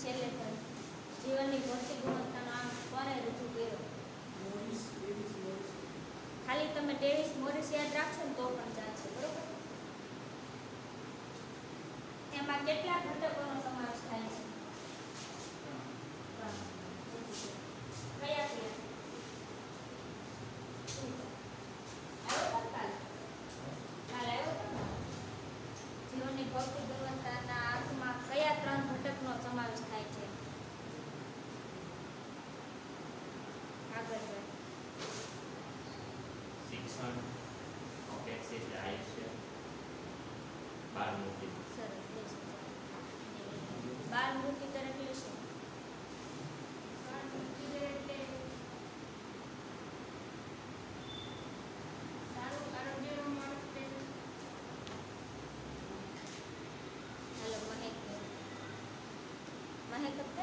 છેલ્લે જીવનની ભૌતિક ગુણવત્તાનો આંક કોને રજૂ કર્યો? ખાલી તમે ડેવિસ મોરિસ યાદ રાખશો ને તો પણ ચાલશે, બરોબર? એમાં કેટલા ઘટકોનો સમાવેશ થાય છે? કયા કયા? જીવનની ભૌતિક ગુણવત્તાના આંકમાં કયા 3 ઘટકનો સમાવેશ થાય છે? આગળ શિક્ષણ, અપેક્ષિત આયુષ્ય, બાળ મૃત્યુ. સરસ. બાળ મૃત્યુ દર એટલે શું? બાળ મૃત્યુ દર એટલે સારું આરોગ્ય માટે. હાલો મહેક હપ્તે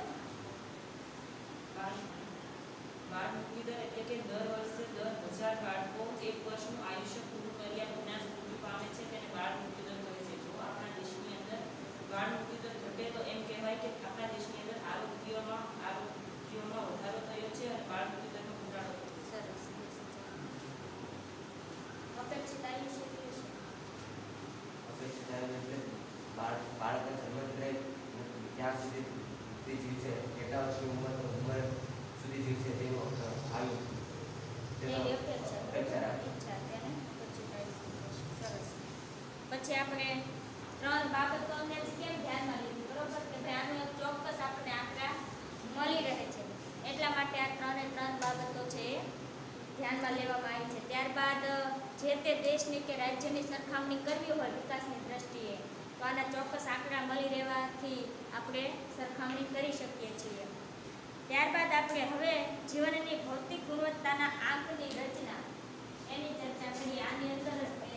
બાળ મૃત્યુ દર એટલે કે દર વર્ષે 10,000 બાળકો 1 વર્ષનું આયુષ્ય પૂરું કર્યા વિના જ મૃત્યુ પામે છે તેને બાળ મૃત્યુ દર કહે છે. જો આપણા દેશની અંદર બાળ મૃત્યુ દર ઘટે તો એમ કહેવાય કે આપણા દેશની અંદર આરોગ્યમાં વધારો થયો છે અને બાળ મૃત્યુ દરમાં ઘટાડો થયો છે. સરસ. અપેક્ષિત આયુષ્ય એટલે શું? અપેક્ષિત આયુષ્ય એટલે બાળકના જન્મથી લઈ ત્યાં સુધી જીવશે, કેટલા વર્ષની ઉંમર સુધી જીવશે તેનું આયુ પછી આપણે 3 બાબતોને કેમ ધ્યાનમાં લીધી, બરોબર? કે આનું એક ચોક્કસ આપણને આંકડા મળી રહે છે એટલા માટે આ 3 બાબતો છે એ ધ્યાનમાં લેવામાં આવી છે. ત્યારબાદ જે તે દેશની કે રાજ્યની સરખામણી કરવી હોય વિકાસની દ્રષ્ટિએ તો આના ચોક્કસ આંકડા મળી રહેવાથી આપણે સરખામણી કરી શકીએ છીએ. ત્યારબાદ આપણે હવે જીવનની ભૌતિક ગુણવત્તાના આંકની રચના એની ચર્ચા કરીએ. આની અંદર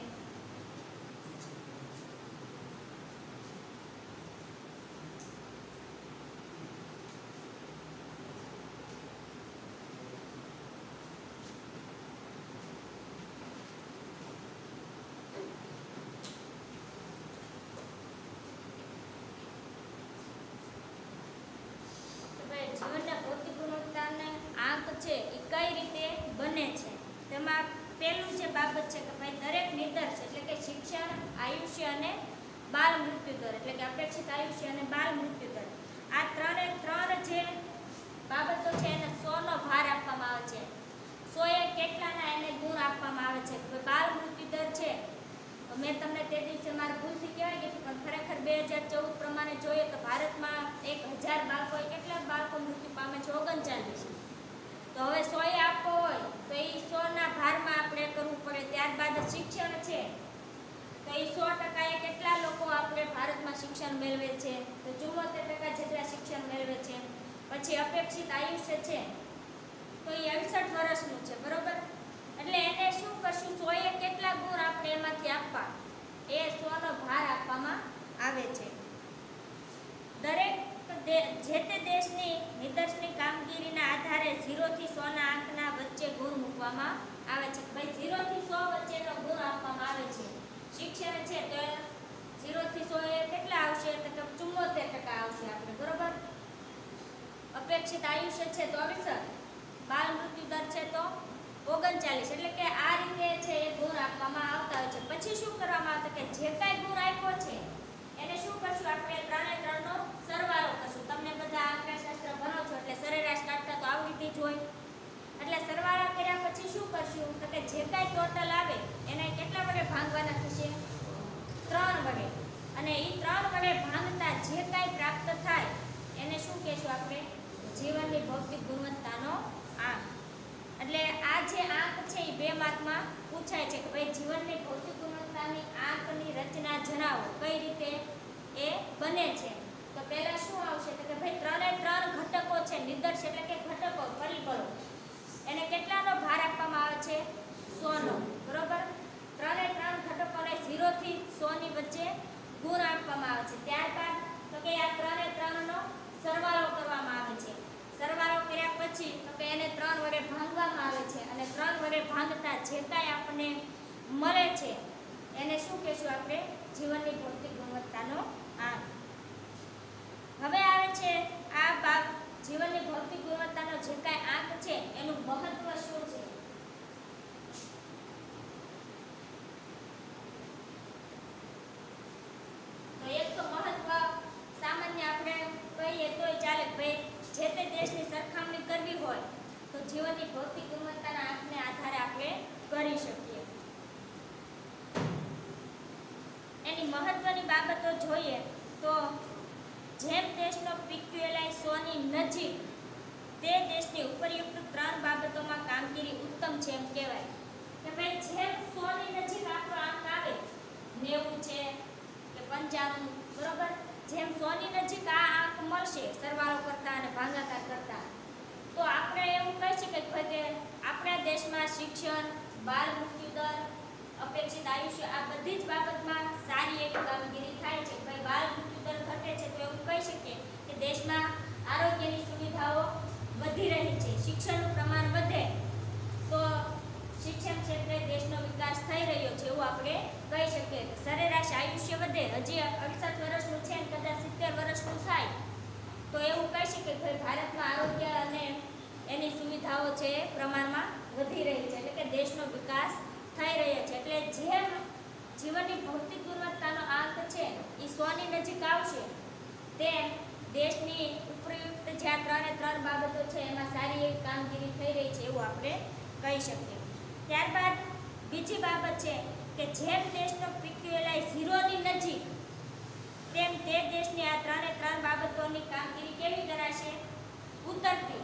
જીવનના ભૌતિક ગુણવત્તાના આંક છે એ કઈ રીતે બને છે તેમાં પહેલું જે બાબત છે કે ભાઈ દરેક નિદર્શ એટલે કે શિક્ષણ, આયુષ્ય અને બાળ મૃત્યુ દર એટલે કે અપેક્ષિત આયુષ્ય અને બાળ મૃત્યુ દર આ 3 જે બાબતો છે એને 100નો ભાર આપવામાં આવે છે. 100 એ કેટલાના એને ગુણ આપવામાં આવે છે. બાળ મૃત્યુ દર છે મેં તમને તે દિવસે મારી ભૂલથી કહેવાય ગયું પણ ખરેખર 2014 પ્રમાણે જોઈએ તો ભારતમાં 1000 બાળકો કેટલા બાળકો મૃત્યુ પામે છે? 39. તો હવે 100 આપવો હોય તો એ 100ના ભારમાં આપણે કરવું પડે. ત્યારબાદ શિક્ષણ છે તો એ 100% કેટલા લોકો આપણે ભારતમાં શિક્ષણ મેળવે છે? તો 74% જેટલા શિક્ષણ મેળવે છે. પછી અપેક્ષિત આયુષ્ય છે તો એ 68 વર્ષનું છે, બરોબર? એટલે એને શું કરશું? 100 કેટલા ગુણ આપણે એમાંથી આપવા એ 100નો ભાર આપવામાં આવે છે. દરેક જે તે દેશની નિદર્શની કામગીરીના આધારે 0 થી 100ના આંકના વચ્ચે ગુણ મૂકવામાં આવે છે. ભાઈ 0 થી 100 વચ્ચેનો ગુણ આપવામાં આવે છે. શિક્ષણ છે તો 0 થી 100 એ કેટલા આવશે? તો 74% આવશે આપણે, બરોબર? અપેક્ષિત આયુષ્ય છે તો 68. બાળ મૃત્યુ દર છે તો 39. એટલે કે આ રીતે છે એ ગુણ આપવામાં આવતા હોય છે. પછી શું કરવામાં આવે કે જે કાંઈ ગુણ આપ્યો છે એને શું કરશું? આપણે 3 નો સરવાળો કરશું. તમને બધા આંકડાશાસ્ત્ર ભણો છો એટલે સરેરાશ કાઢતા તો આવડી જ હોય. એટલે સરવાળા કર્યા પછી શું કરશું? તો કે જે કાંઈ ટોટલ આવે એને કેટલા વડે ભાંગવાના થશે? 3 વડે. અને એ 3 વડે ભાંગતા જે કાંઈ પ્રાપ્ત થાય એને શું કહેશું આપણે? જીવનની ભૌતિક ગુણવત્તાનો આંક. એટલે આ જે આંક છે એ 2 માર્કમાં પૂછાય છે કે ભાઈ જીવનની ભૌતિક ગુણવત્તાની આંકની રચના જણાવો, કઈ રીતે એ બને છે. તો પહેલા શું આવશે? તો કે ભાઈ 3 ઘટકો છે, નિદર્શ એટલે કે ઘટકો, પરિબળો, એને કેટલાનો ભાર આપવામાં આવે છે? 100નો, બરોબર? 3 ઘટકોને 0 થી 100ની વચ્ચે ગુણ આપવામાં આવે છે. ત્યારબાદ તો કે આ 3નો સરવાળો કરવામાં આવે છે. સરવાળો કર્યા પછી તો કે એને 3 વડે ભાંગવામાં આવે છે અને 3 વડે ભાંગતા જે કાંઈ આપણને મળે છે એને શું કહેશું આપણે? જીવનની ભૌતિક ગુણવત્તાનો આંક. હવે આવે છે આ છે એનું મહત્વ શું છે? તો એક તો મહત્વ સામાન્ય આપણે કહીએ તોય ચાલે કે ભાઈ જે તે દેશની સરખામણી કરવી હોય તો જીવનની ભૌતિક ગુણવત્તાના આંકને આધારે આપણે કરી શકીએ. એની મહત્વની બાબતો જોઈએ તો જેમ દેશનો PQLI 100 ની નજીક તે દેશની ઉપરયુક્ત 3 બાબતોમાં કામગીરી ઉત્તમ છે એમ કહેવાય કે ભાઈ જેમ 100 ની નજીક આપણો આંક આવે 90 છે કે 95 બરોબર, જેમ 100 ની નજીક આ આંક મળશે સરવાળો કરતા અને ભાગાકાર કરતા તો આપણે એવું કહી શકીએ કે ભાઈ કે આપણા દેશમાં શિક્ષણ, બાળ મૃત્યુદર, અપેક્ષિત આયુષ્ય આ બધી જ બાબતમાં સારી એવી કામગીરી થાય છે. ભાઈ બાળ મૃત્યુદર ઘટે છે તો એવું કહી શકીએ કે દેશમાં આરોગ્યની સુવિધાઓ વધી રહી છે. શિક્ષણનું પ્રમાણ વધે તો શિક્ષણ ક્ષેત્રે દેશનો વિકાસ થઈ રહ્યો છે એવું આપણે કહી શકીએ. સરેરાશ આયુષ્ય વધે, હજી 68 વર્ષનું છે ને કદાચ 70 વર્ષનું થાય તો એવું કહી શકીએ કે ભાઈ ભારતમાં આરોગ્ય અને એની સુવિધાઓ છે એ પ્રમાણમાં વધી રહી છે, એટલે કે દેશનો વિકાસ થઈ રહ્યો છે. એટલે જેમ જીવનની ભૌતિક ગુણવત્તાનો આંક છે એ 100 ની નજીક આવશે તેમ દેશની ઉપયુક્ત જ્યાં 3 બાબતો છે એમાં સારી એવી કામગીરી થઈ રહી છે એવું આપણે કહી શકીએ. ત્યારબાદ બીજી બાબત છે કે જેમ દેશનો PQLI 0 ની નજીક તેમ તે દેશની આ 3 બાબતોની કામગીરી કેવી ગણાશે? ઉતરતી.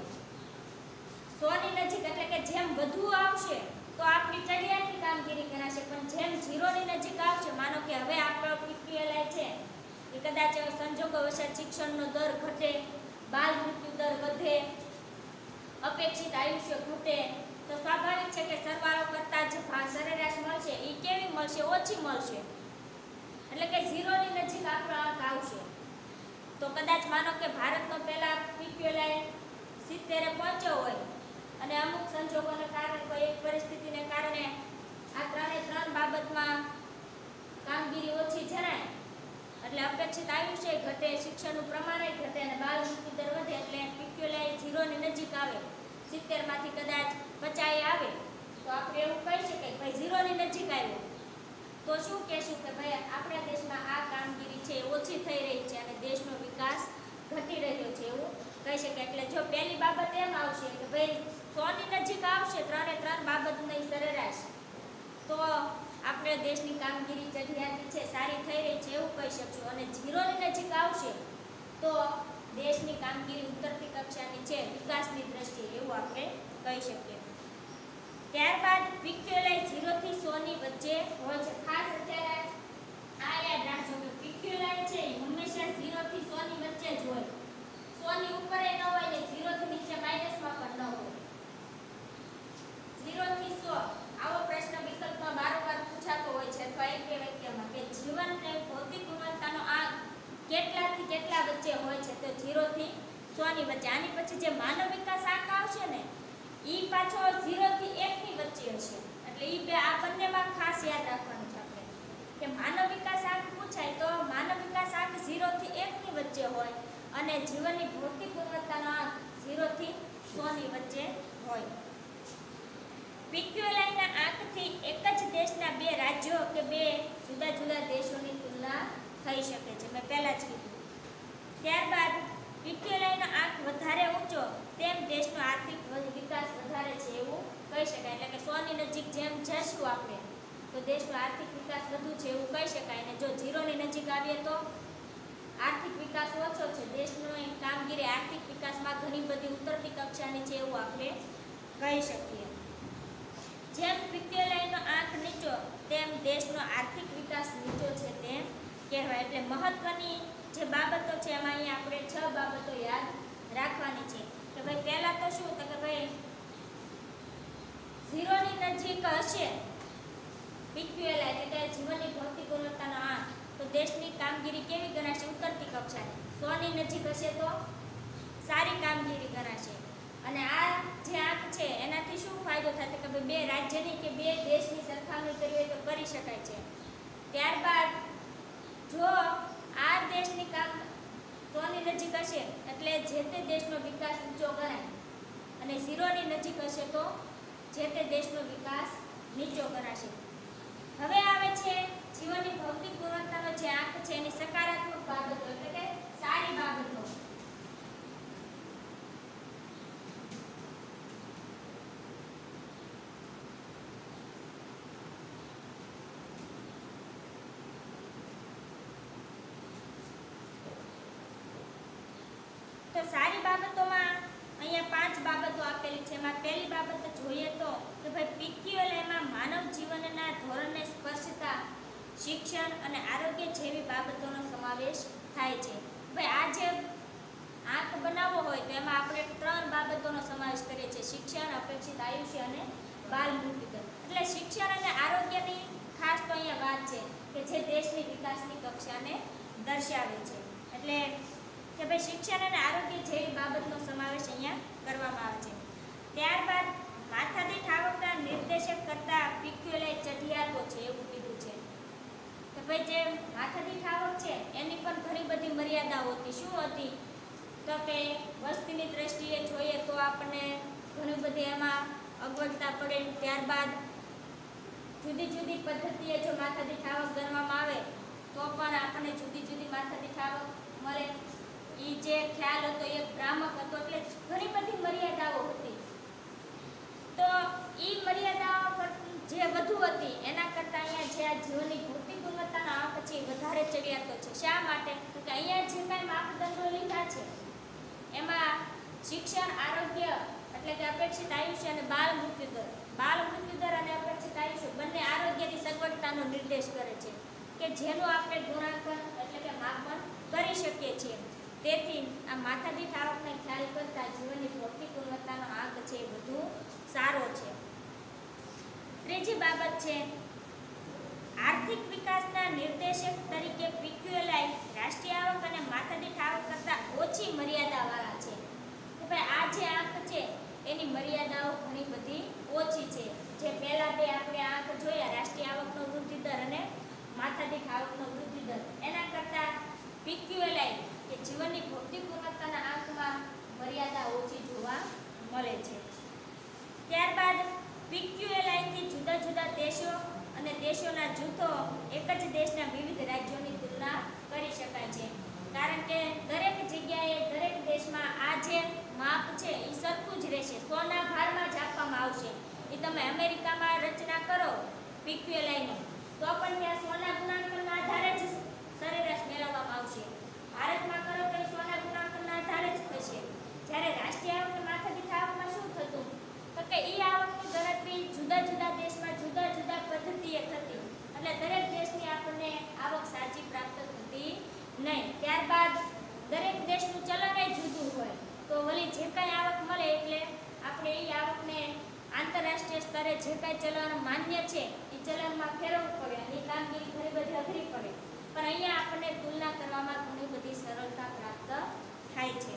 100 ની નજીક એટલે કે જેમ વધુ આવશે તો આપણી ચડિયાતી કામગીરી ગણાશે, પણ જેમ 0 ની નજીક આવશે, માનો કે હવે આપણો PQLI છે એ કદાચ સંજોગોવશ શિક્ષણનો દર ઘટે, બાળ મૃત્યુ દર વધે, અપેક્ષિત આયુષ્ય ઘટે તો સ્વાભાવિક છે કે સરવાળો કરતા જે સરેરાશ મળશે એ કેવી મળશે? ઓછી મળશે. એટલે કે 0 ની નજીક આપણો આંક આવશે તો કદાચ માનો કે ભારતનો પહેલા PQLI 70 પહોંચ્યો હોય અને અમુક સંજોગોને કારણે કોઈ એક પરિસ્થિતિને કારણે આ 3 બાબતમાં કામગીરી ઓછી જણાય એટલે અપેક્ષિત આયુષ્ય ઘટે, શિક્ષણનું પ્રમાણ ઘટે અને બાળ મૃત્યુ દર વધે એટલે PQLI 0 ની નજીક આવે, 70 માંથી કદાચ 50 આવે તો આપણે એવું કહી શકીએ કે ભાઈ 0 ની નજીક આવ્યો તો શું કહેશું કે ભાઈ આપણા દેશમાં આ કામગીરી છે ઓછી થઈ રહી છે અને દેશનો વિકાસ ઘટી રહ્યો છે એવું કહી શકાય. એટલે જો પહેલી બાબત એમ આવશે કે ભાઈ 100 ની નજીક આવશે 3 બાબતની સરેરાશ તો આપણે દેશની કામગીરી ચઢિયાતી છે સારી થઈ રહી છે એવું કહી શકશું, અને 0 ની નજીક આવશે તો દેશની કામગીરી ઉતરતી કક્ષાની છે વિકાસની દ્રષ્ટિએ એવું આપણે કહી શકીએ. ત્યારબાદ PQLI 0 થી 100 ની વચ્ચે હોય છે. ખાસ અત્યારે આ યાદ રાખજો કે PQLI છે એ હંમેશા 0 થી 100 ની વચ્ચે જ હોય. 100 ની ઉપર ન હોય ને 0 થી નીચે માઈનસમાં પણ ન હોય. 0 થી 100 આવો પ્રશ્ન વિકલ્પમાં વારંવાર પૂછાતો હોય છે અથવા એક બે વાક્યમાં કે જીવનને ભૌતિક ગુણવત્તાનો આંક કેટલાથી કેટલા વચ્ચે હોય છે તો 0 થી 100 ની વચ્ચે. આની પછી જે માનવ વિકાસ આંક આવશે ને ઈ પાછો 0 થી 1 ની વચ્ચે હશે. એટલે ઈ બે આ બંનેમાં ખાસ યાદ રાખવાનું છે આપણે કે માનવ વિકાસ આંક પૂછાય તો માનવ વિકાસ આંક 0 થી 1 ની વચ્ચે હોય અને જીવનની ભૌતિક ગુણવત્તાનો આંક 0 થી 100 ની વચ્ચે હોય. PQLI ના આંકથી એક જ દેશના બે રાજ્યો કે બે જુદા જુદા દેશોની તુલના થઈ શકે છે, મેં પહેલા જ કીધું. ત્યારબાદ PQLI નો આંક વધારે ઊંચો તેમ દેશનો આર્થિક વિકાસ વધારે છે એવું કહી શકાય. એટલે કે 100 ની નજીક જેમ જશું આપણે તો દેશનો આર્થિક વિકાસ વધુ છે એવું કહી શકાય, અને જો 0 ની નજીક આવીએ તો આર્થિક વિકાસ ઓછો છે. દેશની કામગીરી આર્થિક વિકાસમાં ઘણી બધી ઉતરતી કક્ષાની છે એવું આપણે કહી શકીએ. જેમ PQLI નો આંક નીચો તેમ દેશનો આર્થિક વિકાસ નીચો છે તેમ કહેવાય. એટલે મહત્વની જે બાબતો છે એમાં અહીંયા આપણે 6 બાબતો યાદ રાખવાની છે કે ભાઈ પહેલા તો શું તો કે ભાઈ 0 ની નજીક હશે PQLI એટલે કે જીવનની ભૌતિક ગુણવત્તાનો આંક તો દેશની કામગીરી કેવી ગણાશે? ઉતરતી કક્ષાની. 100 ની નજીક હશે તો સારી કામગીરી ગણાશે. અને આ જે આંક છે એનાથી શું ફાયદો થાય કે ભાઈ બે રાજ્યની કે બે દેશની સરખામણી કરવી હોય તો કરી શકાય છે. ત્યારબાદ જો આ દેશની કામ 100 ની નજીક હશે એટલે જે તે દેશનો વિકાસ ઊંચો ગણાય અને 0ની નજીક હશે તો જે તે દેશનો વિકાસ નીચો કરાશે. હવે આવે છે જીવનની ભૌતિક ગુણવત્તાનો જે આંક છે એની સકારાત્મક બાબતો એટલે કે સારી બાબતો. તો સારી બાબતોમાં અહીંયા 5 બાબતો આપેલી છે. એમાં પહેલી બાબત જોઈએ તો કે ભાઈ PQLAમાં માનવ જીવનના ધોરણને સ્પર્શતા શિક્ષણ અને આરોગ્ય જેવી બાબતોનો સમાવેશ થાય છે. ભાઈ આ જે આંક બનાવવો હોય તો એમાં આપણે 3 બાબતોનો સમાવેશ કરીએ છીએ: શિક્ષણ, અપેક્ષિત આયુષ્ય અને બાલ મૃત્યુ દર. એટલે શિક્ષણ અને આરોગ્યની ખાસ તો અહીંયા વાત છે કે જે દેશની વિકાસની કક્ષાને દર્શાવે છે. એટલે કે ભાઈ શિક્ષણ અને આરોગ્ય જેવી બાબતનો સમાવેશ અહીંયા કરવામાં આવે છે. ત્યારબાદ માથાદીઠ આવકના નિર્દેશક કરતા PQLA ચઢિયાતો છે એવું કીધું છે કે ભાઈ જે માથાદીઠ આવક છે એની પણ ઘણી બધી મર્યાદાઓ હતી. શું હતી? તો કે વસ્તીની દ્રષ્ટિએ જોઈએ તો આપણને ઘણી બધી એમાં અગવડતા પડે. ત્યારબાદ જુદી જુદી પદ્ધતિએ જો માથાદીઠ આવક ગણવામાં આવે તો પણ આપણને જુદી જુદી માથાદીઠ આવક મળે. એ જે ખ્યાલ હતો એ ભ્રામક હતો. એટલે ઘણી બધી મર્યાદાઓ હતી. તો એ મર્યાદાઓ જે વધુ હતી એના કરતાં અહીંયા જે આ જીવનની ભૌતિક ગુણવત્તાનો આંક છે એ વધારે ચડિયાતો છે. શા માટે? તો કે અહીંયા જે કાંઈ માપદંડો લીધા છે એમાં શિક્ષણ, આરોગ્ય એટલે કે અપેક્ષિત આયુષ્ય અને બાળ મૃત્યુ દર. બાળ મૃત્યુ દર અને અપેક્ષિત આયુષ્ય બંને આરોગ્યની સગવડતાનો નિર્દેશ કરે છે કે જેનું આપણે ગુણાંકન એટલે કે માપન કરી શકીએ છીએ. તેથી આ માથાદીઠ આવકને ખ્યાલ કરતા જીવનની ભૌતિક ગુણવત્તાનો આંક છે એ વધુ સારો છે. ત્રીજી બાબત છે આર્થિક વિકાસના નિર્દેશક તરીકે PQLA રાષ્ટ્રીય આવક અને માથાદીઠ આવક કરતાં ઓછી મર્યાદાવાળા છે. કે ભાઈ આ જે આંક છે એની મર્યાદાઓ ઘણી બધી ઓછી છે. જે પહેલા બે આપણે આંક જોયા રાષ્ટ્રીય આવકનો વૃદ્ધિ દર અને માથાદીઠ આવકનો વૃદ્ધિ દર એના કરતાં PQLA કે જીવનની ભૌતિક ગુણવત્તાના આંકમાં મર્યાદા ઓછી જોવા મળે છે. ત્યારબાદ PQLAથી જુદા જુદા દેશો અને દેશોના જૂથો એક જ દેશના વિવિધ રાજ્યોની તુલના કરી શકાય છે. કારણ કે દરેક જગ્યાએ દરેક દેશમાં આ જે માપ છે એ સરખું જ રહેશે. 100ના ભારમાં જ આપવામાં આવશે. એ તમે અમેરિકામાં રચના કરો PQLAની તો પણ ત્યાં 100ના ગુણાંકનના આધારે જ સરેરાશ મેળવવામાં આવશે. ભારતમાં કરો તો 100ના ગુણાંકનના આધારે જ થશે. જ્યારે રાષ્ટ્રીય આવક અને માથાદીઠ આવકમાં શું થતું તો કે એ આવકની ગણતરી જુદા જુદા દેશમાં જુદા જુદા પદ્ધતિએ થતી. એટલે દરેક દેશની આપણને આવક સાચી પ્રાપ્ત થતી નહીં. ત્યારબાદ દરેક દેશનું ચલણ એ જુદું હોય તો વળી જે કાંઈ આવક મળે એટલે આપણે એ આવકને આંતરરાષ્ટ્રીય સ્તરે જે કાંઈ ચલણ માન્ય છે એ ચલણમાં ફેરવવું પડે અને એ કામગીરી ઘણી બધી અઘરી પડે. પણ અહીંયા આપણને તુલના કરવામાં ઘણી બધી સરળતા પ્રાપ્ત થાય છે.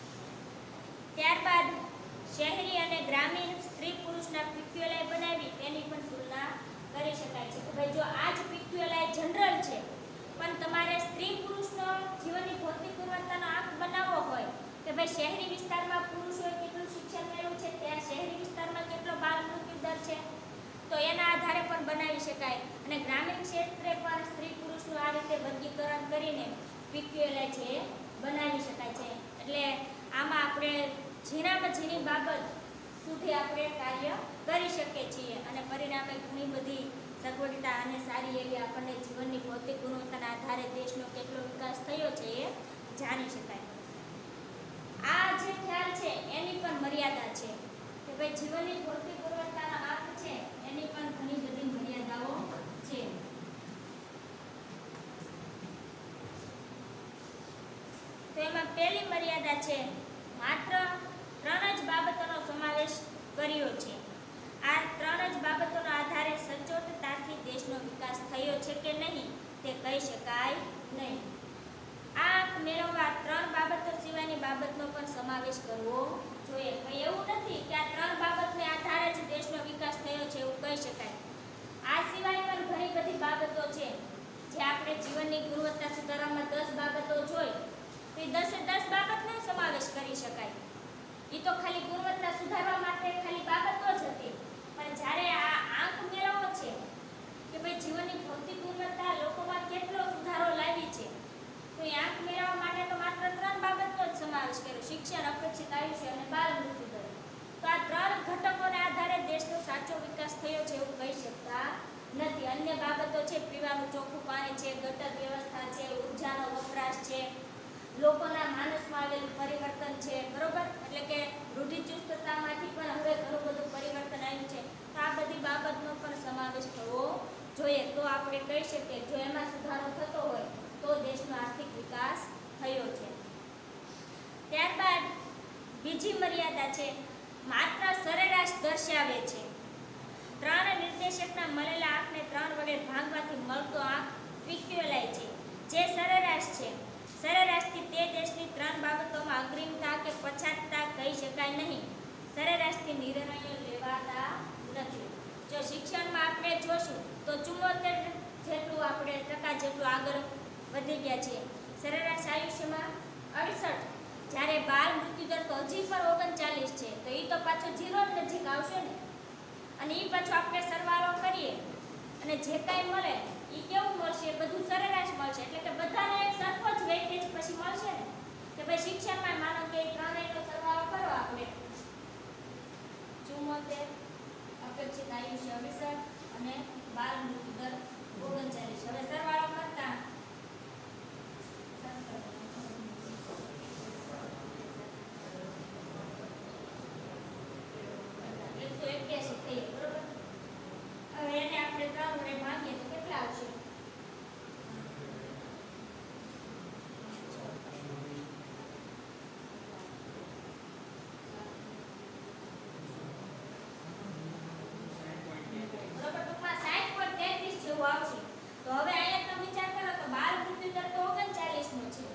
ત્યારબાદ શહેરી અને ગ્રામીણ સ્ત્રી પુરુષના PQLA બનાવી તેની પણ તુલના કરી શકાય છે. કે ભાઈ જો આ જ PQLA જનરલ છે પણ તમારે સ્ત્રી પુરુષનો જીવનની ભૌતિક ગુણવત્તાનો આંક બનાવવો હોય કે ભાઈ શહેરી વિસ્તારમાં પુરુષોએ કેટલું શિક્ષણ મેળવ્યું છે, ત્યાં શહેરી વિસ્તારમાં કેટલો બાળ મૃત્યુ દર છે, તો એના આધારે પણ બનાવી શકાય. અને ગ્રામીણ ક્ષેત્રે પણ સ્ત્રી પુરુષનું આ રીતે વર્ગીકરણ કરીને PQLA છે બનાવી શકાય છે. એટલે આમાં આપણે ઝીણામાં ઝીણી બાબત સુધી આપણે કાર્ય કરી શકીએ છીએ અને પરિણામે ઘણી બધી સગવડતા અને સારી એવી આપણને જીવનની ભૌતિક ગુણવત્તાના આધારે દેશનો કેટલો વિકાસ થયો છે એ જાણી શકાય. આ જે ખ્યાલ છે એની પણ મર્યાદા છે કે ભાઈ જીવનની ભૌતિક ગુણવત્તાનો આંક છે એની પણ ઘણી બધી મર્યાદાઓ છે. તો એમાં પહેલી મર્યાદા છે માત્ર 3 જ બાબતોનો સમાવેશ કર્યો છે. આ 3 જ બાબતોના આધારે સચોટતાથી દેશનો વિકાસ થયો છે કે નહીં તે કહી શકાય નહીં. આ આંક મેળવવા 3 બાબતો સિવાયની બાબતનો પણ સમાવેશ કરવો જોઈએ. કંઈ એવું નથી કે આ 3 બાબતને આધારે જ દેશનો વિકાસ થયો છે એવું કહી શકાય. આ સિવાય પણ ઘણી બધી બાબતો છે જે આપણે જીવનની ગુણવત્તા સુધારવામાં 10 બાબતો જોઈ તો એ 10 એ 10 બાબતનો સમાવેશ કરી શકાય. એ તો ખાલી ગુણવત્તા સુધારવા લોકોના માનસમાં આવેલું પરિવર્તન છે, બરોબર. એટલે કે રૂઢિચુસ્તતામાંથી પણ હવે ઘણું બધું પરિવર્તન આવ્યું છે. તો આ બધી બાબતનો પણ સમાવેશ થવો જોઈએ. તો આપણે કહી શકીએ જો એમાં સુધારો થતો હોય તો દેશનો આર્થિક વિકાસ થયો છે. ત્યારબાદ બીજી મર્યાદા છે માત્ર સરેરાશ દર્શાવે છે. 3 નિર્દેશકના મળેલા આંકને 3 વડે ભાગવાથી મળતો આંક ઇક્વિવેલાઇ છે, જે સરેરાશ છે. સરેરાશથી તે દેશની 3 બાબતોમાં અગ્રીમતા કે પછાતતા કહી શકાય નહીં. સરેરાશથી નિર્ણયો લેવાતા નથી. જો શિક્ષણમાં આપણે જોશું તો 74 જેટલું આપણે ટકા જેટલું આગળ વધી ગયા છે. સરેરાશ આયુષ્યમાં 68, જ્યારે બાળ મૃત્યુદર તો હજી પણ 39 છે. તો એ તો પાછો 0 જ નજીક આવશે ને. અને એ પાછું આપણે સરવાળો કરીએ અને જે કાંઈ મળે એ કેવું મળશે? બધું સરેરાશ મળશે. એટલે કે બધાને એક સરખો જ વેઇટેજ પછી મળશે ને. કે ભાઈ શિક્ષણમાં માનો કે 3 નો સરવાળો કરો આપણે 74, અપેક્ષિત આયુષ્ય 68 અને બાળ મૃત્યુદર 39. હવે સરવાળો કરતા 181 થઈ, બરોબર. હવે એને આપણે 3 વડે ભાગીએ તો કેટલા આવશે? બરોબર, ટૂંકમાં 60.33 જેવું આવશે. તો હવે અહીંયા તમે વિચાર કરો તો બાળ મૃત્યુદર તો 39 નો છે.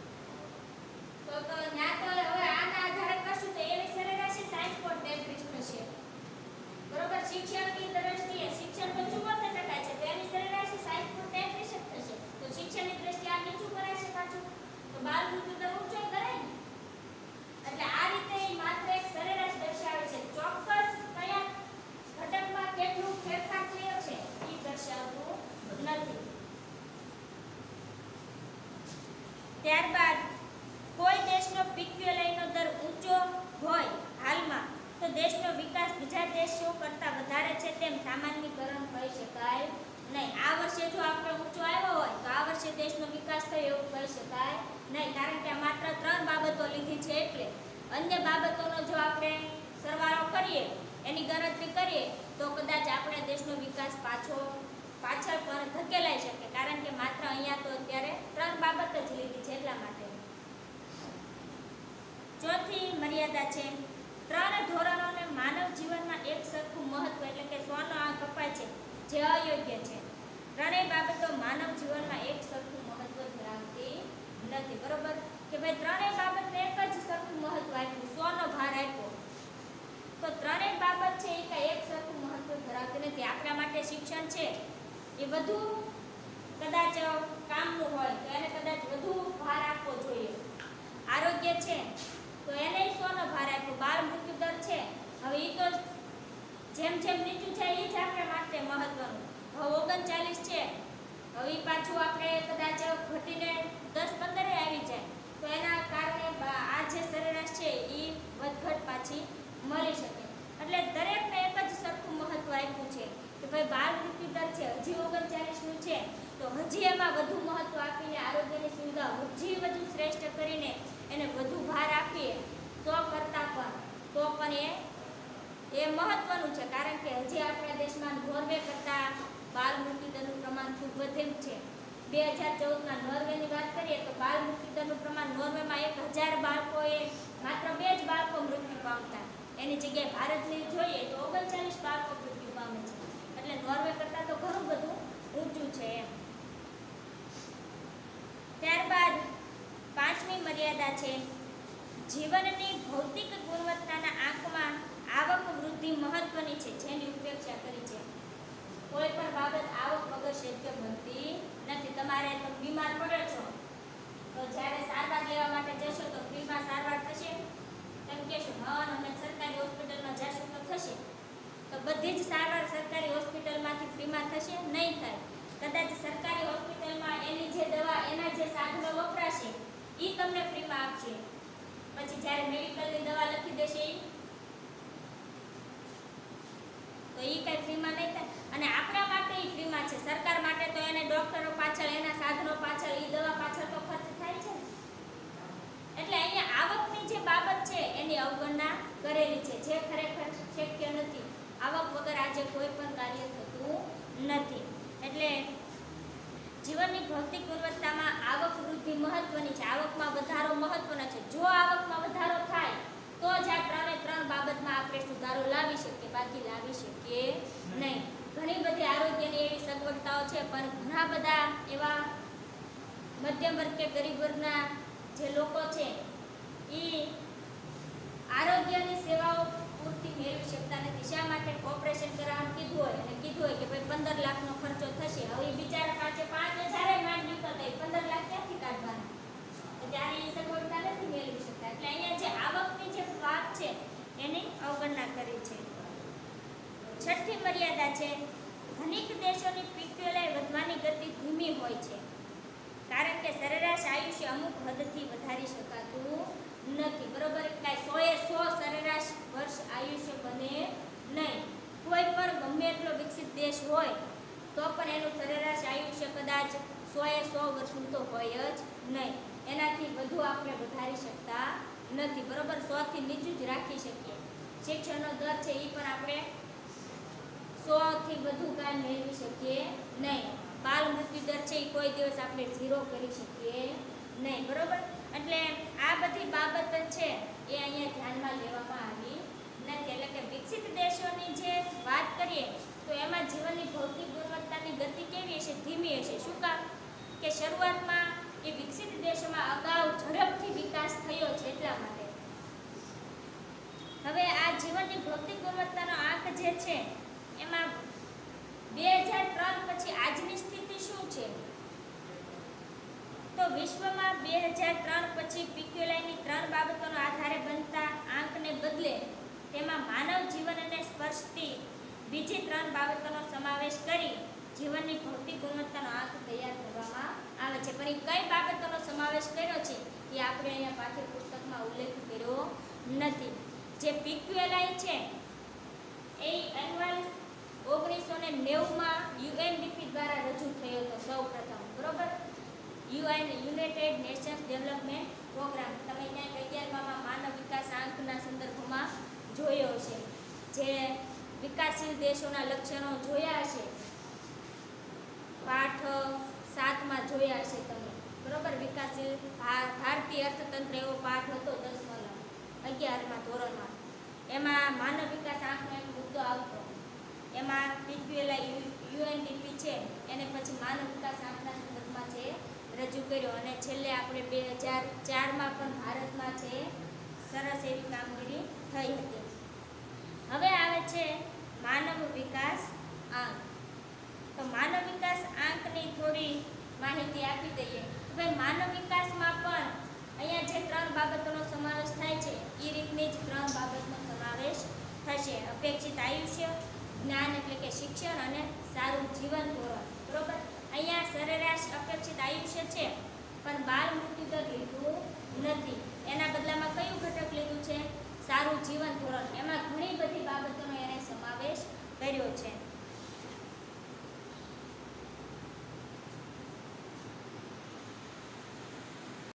તો ત્યાં તો હવે આના આધારે કરશું તો એની સરેરાશ 60.33 થશે. બરોબર. શિક્ષણની દ્રષ્ટિએ શિક્ષણ તો 74% છે, તો એની સરેરાશ 60.33 જ થશે. તો શિક્ષણની દ્રષ્ટિએ આ નીચું કરાશે પાછું, તો બાળ મૃત્યુદર ઊંચો કરાય ને. એટલે આ રીતે માત્ર એક સરેરાશ દર્શાવે છે, ચોક્કસ કયા ઘટકમાં કેટલું ફેરફાર થયો છે એ દર્શાવતું નથી. ત્યારબાદ કોઈ દેશનો ઇક્વિવેલાઇનો દર ઊંચો હોય હાલમાં તો દેશનો વિકાસ બીજા દેશો કરતાં વધારે છે તેમ સામાન્યીકરણ કહી શકાય નહીં. આ વર્ષે જો આપણે ઊંચો આવ્યો હોય તો આ વર્ષે દેશનો વિકાસ થયો એવું કહી શકાય નહીં, કારણ કે માત્ર 3 બાબતો લીધી છે. એટલે અન્ય બાબતોનો જો આપણે સરવાળો કરીએ, એની ગણતરી કરીએ તો કદાચ આપણે દેશનો વિકાસ પાછળ પણ ધકેલાઈ શકે, કારણ કે માત્ર અહીંયા તો અત્યારે 3 બાબત જ લીધી છે એટલા માટે. ચોથી મર્યાદા છે 3 ધોરણોને માનવ જીવનમાં એક સરખું મહત્વ, એટલે કે 100 નો આંક અપાય છે, જે અયોગ્ય છે. 3 બાબતો માનવ જીવનમાં એક સરખું મહત્વ ધરાવતી નથી. બરોબર કે ભાઈ 3 બાબતને એક જ સરખું મહત્વ આપ્યું, 100 નો ભાર આપ્યો, તો 3 બાબત છે એ કાંઈ એક સરખું મહત્વ ધરાવતી નથી. આપણા માટે શિક્ષણ છે એ વધુ કદાચ કામનું હોય તો એને કદાચ વધુ ભાર આપવો જોઈએ. આરોગ્ય છે તો એને 100 નો ભાર આપ્યો. બાળ મૃત્યુદર છે હવે એ તો જેમ જેમ નીચું છે એ જ આપણા માટે મહત્વનું. હવે 39 છે, હવે એ પાછું આપણે કદાચ ઘટીને 10-15 આવી જાય તો એના કારણે આ જે સરેરાશ છે એ વધઘટ પાછી મળી શકે. એટલે દરેકને એક જ સરખું મહત્વ આપ્યું છે કે ભાઈ બાળ મૃત્યુદર છે હજી 39 નું છે, તો હજી એમાં વધુ મહત્વ આપીને આરોગ્યની સુવિધા હજી વધુ શ્રેષ્ઠ કરીને એને વધુ ભાર આપીએ 100 કરતાં પણ તો પણ એ મહત્વનું છે, કારણ કે હજી આપણા દેશમાં નોર્વે કરતાં બાળ મૃત્યુદરનું પ્રમાણ ખૂબ વધેલું છે. 2014ના નોર્વેની વાત કરીએ તો બાળ મૃત્યુદરનું પ્રમાણ નોર્વેમાં 1000 બાળકોએ માત્ર 2 જ બાળકો મૃત્યુ પામતા, એની જગ્યાએ ભારતની જોઈએ તો 39 બાળકો મૃત્યુ પામે છે. એટલે નોર્વે કરતાં તો ઘણું બધું ઊંચું છે એમ. ત્યારબાદ 5મી મર્યાદા છે જીવનની ભૌતિક ગુણવત્તાના આંકમાં આવક વૃદ્ધિ મહત્વની છે, જેની ઉપેક્ષા કરી છે. કોઈ પણ બાબત આવક વગર શક્ય બનતી નથી. તમારે તો બીમાર પડો છો તો જ્યારે સારવાર લેવા માટે જશો તો ફ્રીમાં સારવાર થશે તેમ કહેશો, હા અમે સરકારી હોસ્પિટલમાં જશું તો થશે. તો બધી જ સારવાર સરકારી હોસ્પિટલમાંથી ફ્રીમાં થશે નહીં થાય. કદાચ સરકારી હોસ્પિટલમાં એની જે દવા એના જે સાધનો વપરાશે એ તમને ફ્રીમાં આપશે, પછી જ્યારે મેડિકલની દવા લખી દેશે તો એ કાંઈ ફ્રીમાં નહીં થાય. અને આપણા માટે એ ફ્રીમાં છે, સરકાર માટે તો એને ડૉક્ટરો પાછળ, એના સાધનો પાછળ, એ દવા પાછળ તો ખર્ચ થાય છે. કરેલી છે, જે ખરેખર શક્ય નથી. આવક વગર આજે કોઈ પણ કાર્ય થતું નથી. એટલે જીવનની ભૌતિક ગુણવત્તામાં આવક વૃદ્ધિ મહત્વની છે. આવકમાં વધારો મહત્વનો છે. જો આવકમાં વધારો થાય તો જ આ ત્રણે ત્રણ બાબતમાં આપણે સુધારો લાવી શકીએ, બાકી લાવી શકીએ નહીં. ઘણી બધી આરોગ્યની એવી સગવડતાઓ છે, પણ ઘણા બધા એવા મધ્યમ વર્ગ કે ગરીબ વર્ગના જે લોકો છે એ આરોગ્યની સેવાઓ પૂરતી મેળવી શકતા નથી. શા માટે? ઓપરેશન કરાવવાનું કીધું હોય અને કીધું હોય કે ભાઈ 15 લાખનો ખર્ચો થશે. હવે બિચારા પાસે 5,000 માંડ નીકળતા 15 લાખ ક્યાંથી કાઢવાના? ત્યારે એ સગવડતા નથી મેળવી શકતા. એટલે અહીંયા જે આવકની જે વાત છે એની અવગણના કરી છે. છઠ્ઠી મર્યાદા છે, ધનિક દેશોની પીક્યુએલઆઈ વધવાની ગતિ ધીમી હોય છે, કારણ કે સરેરાશ આયુષ્ય અમુક હદથી વધારી શકાતું નથી. બરોબર? કાંઈ 100 સરેરાશ વર્ષ આયુષ્ય બને નહીં. કોઈ પણ ગમે એટલો વિકસિત દેશ હોય તો પણ એનું સરેરાશ આયુષ્ય કદાચ 100 વર્ષનું તો હોય જ નહીં. એનાથી વધુ આપણે વધારી શકતા નથી. બરોબર? 100 થી નીચું જ રાખી શકીએ. શિક્ષણનો દર છે એ પણ આપણે 100 થી વધુ કાંઈ મેળવી શકીએ નહીં. બાલ મૃત્યુ દર છે એ કોઈ દિવસ આપણે 0 કરી શકીએ નહીં. બરોબર? એટલે આ બધી બાબત છે એ અહીંયા ધ્યાનમાં લેવામાં આવી નથી. એટલે કે વિકસિત દેશોની જે વાત કરીએ તો એમાં જીવનની ભૌતિક ગુણવત્તાની ગતિ કેવી હશે? ધીમી હશે. શું કામ? કે શરૂઆતમાં એ વિકસિત દેશોમાં અગાઉ ઝડપથી વિકાસ થયો છે એટલા માટે. હવે આ જીવનની ભૌતિક ગુણવત્તાનો આંક જે છે એમાં 2003 પછી આજની સ્થિતિ શું છે? તો વિશ્વમાં 2003 પછી પીક્યુએલઆઈની 3 બાબતોના આધારે બનતા આંકને બદલે તેમાં માનવ જીવન અને સ્પર્શતી બીજી 3 બાબતોનો સમાવેશ કરી જીવનની ભૌતિક ગુણવત્તાનો આંક તૈયાર કરવામાં આવે છે. પણ એ કઈ બાબતોનો સમાવેશ કર્યો છે એ આપણે અહીંયા પાઠ્યપુસ્તકમાં ઉલ્લેખ કર્યો નથી. જે પીક્યુએલઆઈ છે એ અહેવાલ 1990માં યુએનડીપી દ્વારા રજૂ થયો હતો સૌ પ્રથમ. બરોબર? United nations development programme. તમે ત્યાં 11માં માનવ વિકાસ આંકના સંદર્ભમાં જોયો છે. જે વિકાસશીલ દેશોના લક્ષણો જોયા હશે, પાઠ 7માં જોયા હશે તમે. બરોબર? વિકાસશીલ ભારતીય અર્થતંત્ર એવો પાઠ હતો 11મા ધોરણમાં. એમાં માનવ વિકાસ આંકનો એક મુદ્દો આવતો. એમાં પીક્યુએલઆઈ યુએનડીપી છે એને પછી માનવ વિકાસ આંકના સંદર્ભમાં છે રજૂ કર્યો. અને છેલ્લે આપણે 2004માં પણ ભારતમાં છે સરસ એવી કામગીરી થઈ હતી. હવે આવે છે માનવ વિકાસ આંક. તો માનવ વિકાસ આંકની થોડી માહિતી આપી દઈએ. ભાઈ માનવ વિકાસમાં પણ અહીંયા જે 3 બાબતોનો સમાવેશ થાય છે એ રીતની જ 3 બાબતનો સમાવેશ થશે. અપેક્ષિત આયુષ્ય, જ્ઞાન એટલે કે શિક્ષણ અને સારું જીવન ધોરણ. બરોબર? અહીંયા સરેરાશ અપેક્ષિત આયુષ્ય છે પણ બાળ મૃત્યુ દર લીધું નથી. એના બદલામાં કયું ઘટક લીધું છે? સારું જીવન ધોરણ. એમાં ઘણી બધી બાબતોનો